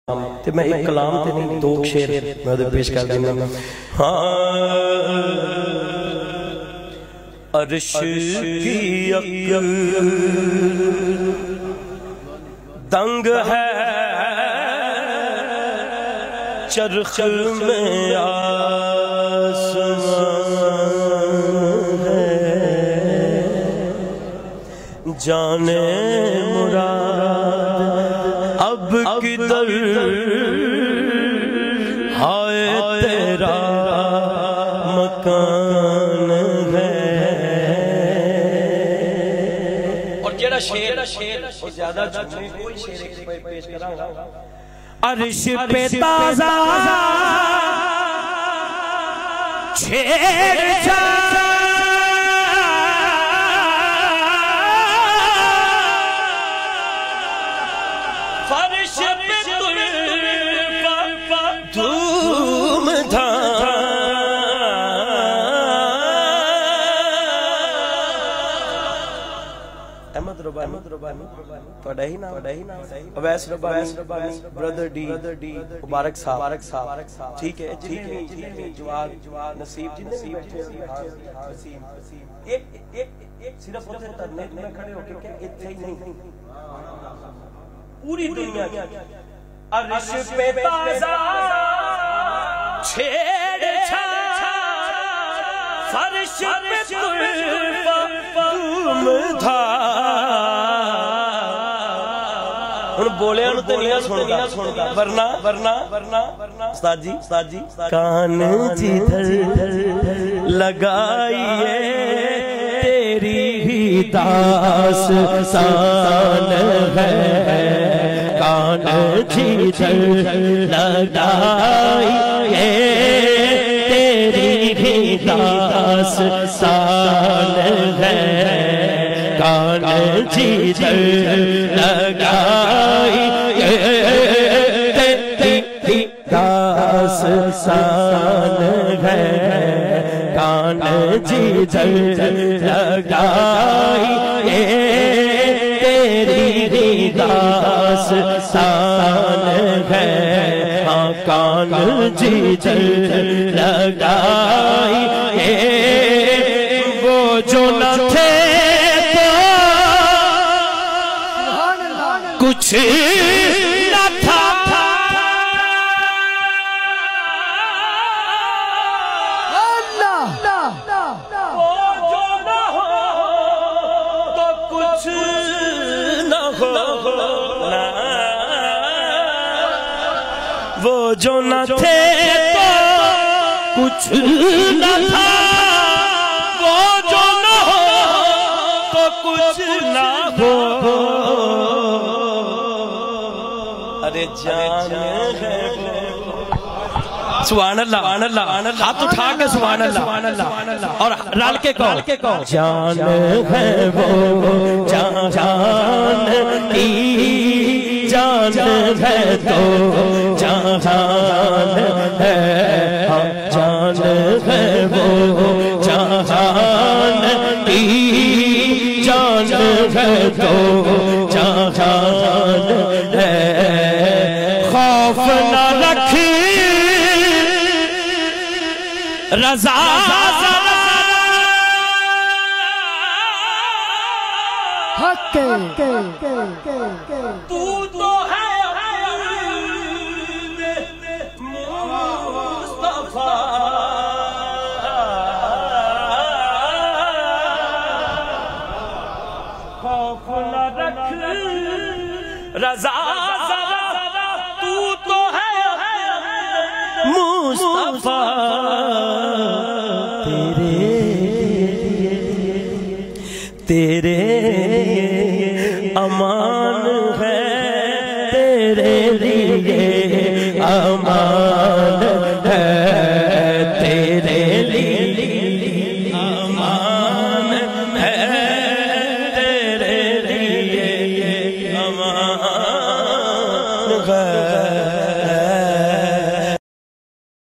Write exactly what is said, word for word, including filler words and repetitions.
تے میں ایک کلام تے نہیں دو شعر میں ادھر پیش کر دینا. عرش کی عقل دنگ ہے چرخ میں آسمان ہے جانے مراد اب کدھر ہائے تیرا مکان ہے. اور جیڑا شعر شعر زیادہ چھوٹے کوئی شعر ایک پیش کراں گا. عرش پہ تازہ چھیڑ چھا فرش پہ دھوم دھام احمد ربانی توڑا ہی نا اویس ربانی برادر ڈی مبارک صاحب ٹھیک ہے جنہیں جواد نصیب جنہیں بیٹھے صرف اتنے ترنے میں کھڑے ہو کے اتنے ہی نہیں پوری دنیا کی. عرش پہ تازہ چھیڑ چھا فرش پہ دھوم دھام. ان بولے انہوں تے نہیں سنتا ورنہ ورنہ ورنہ استاد جی استاد جی کان جدھر لگائیے تیری ہی داستان ہے. کان جدھر لگائیے تیری ہی داستان ہے. کان جدھر لگائی تیری داستان ہے. کان جدھر لگائی تیری داستان ہے. ہاں کان جدھر لگائی وہ جو نہ تھے کچھ نہ تھا وہ جو نہ ہو تو کچھ نہ ہو. وہ جو نہ تھے تو کچھ نہ تھا وہ جو نہ ہو تو کچھ نہ ہو. ارے جان ہے سبحان اللہ ہاتھ اٹھا کے سبحان اللہ اور رل کے کہو جان ہے وہ جان جان کی جان ہے تو جان ہے جان ہے وہ جان کی جان ہے تو جان ہے. خوف نہ رکھی رضا حق تو تو ہے مصطفیٰ. خوف نہ رکھ رضا تو تو ہے مصطفیٰ. تیرے تیرے امان